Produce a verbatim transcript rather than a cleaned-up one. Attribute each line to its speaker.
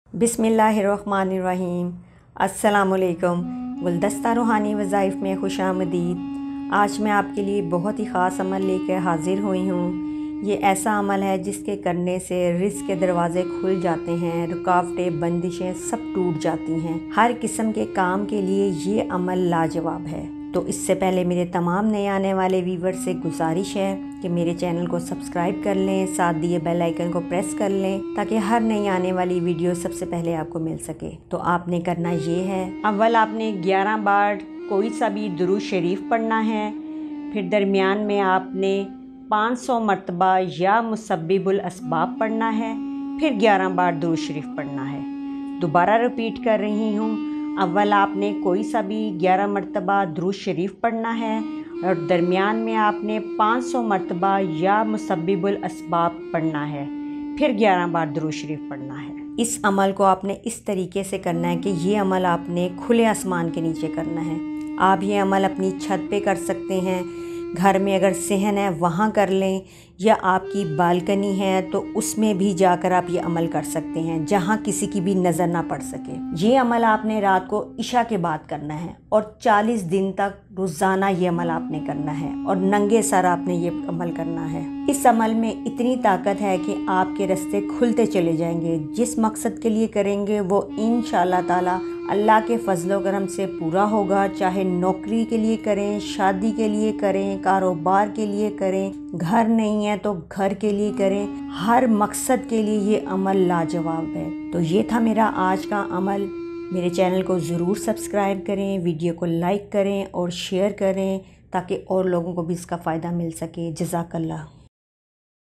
Speaker 1: बिस्मिल्लाहिर्रहमानिर्रहीम। अस्सलामुअलैकुम। गुलदस्ता रूहानी वज़ाइफ में खुशामदीद। आज मैं आपके लिए बहुत ही ख़ास अमल लेकर हाज़िर हुई हूँ। ये ऐसा अमल है जिसके करने से रिज़्क़ के दरवाज़े खुल जाते हैं, रुकावटें बंदिशें सब टूट जाती हैं। हर किस्म के काम के लिए ये अमल लाजवाब है। तो इससे पहले मेरे तमाम नए आने वाले व्यूवर से गुजारिश है कि मेरे चैनल को सब्सक्राइब कर लें, साथ दिए बेल आइकन को प्रेस कर लें ताकि हर नई आने वाली वीडियो सबसे पहले आपको मिल सके। तो आपने करना ये है, अव्वल आपने ग्यारह बार कोई सा भी दुरूद शरीफ पढ़ना है। फिर दरमियान में आपने पाँच सौ मरतबा या मुसब्बिबुल असबाब पढ़ना है। फिर ग्यारह बार दुरूद शरीफ पढ़ना है। दोबारा रिपीट कर रही हूँ, अव्वल आपने कोई सा भी ग्यारह मरतबा दुरूद शरीफ पढ़ना है और दरमियान में आपने पाँच सौ मरतबा या मुसब्बिबुल असबाब पढ़ना है। फिर ग्यारह बार दुरूद शरीफ पढ़ना है। इस अमल को आपने इस तरीके से करना है कि ये अमल आपने खुले आसमान के नीचे करना है। आप ये अमल अपनी छत पे कर सकते हैं, घर में अगर सहन है वहाँ कर लें, या आपकी बालकनी है तो उसमें भी जाकर आप ये अमल कर सकते हैं जहाँ किसी की भी नज़र ना पड़ सके। ये अमल आपने रात को इशा के बाद करना है और चालीस दिन तक रोज़ाना ये अमल आपने करना है और नंगे सर आपने ये अमल करना है। इस अमल में इतनी ताकत है कि आपके रास्ते खुलते चले जाएंगे। जिस मकसद के लिए करेंगे वो इंशाअल्लाह ताला अल्लाह के फजलो करम से पूरा होगा। चाहे नौकरी के लिए करें, शादी के लिए करें, कारोबार के लिए करें, घर नहीं है तो घर के लिए करें, हर मकसद के लिए ये अमल लाजवाब है। तो ये था मेरा आज का अमल। मेरे चैनल को ज़रूर सब्सक्राइब करें, वीडियो को लाइक करें और शेयर करें ताकि और लोगों को भी इसका फ़ायदा मिल सके। जज़ाकल्लाह।